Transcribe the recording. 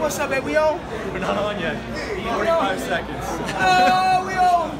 What's up, man? We on? We're not on yet. 45 seconds. Oh, we on.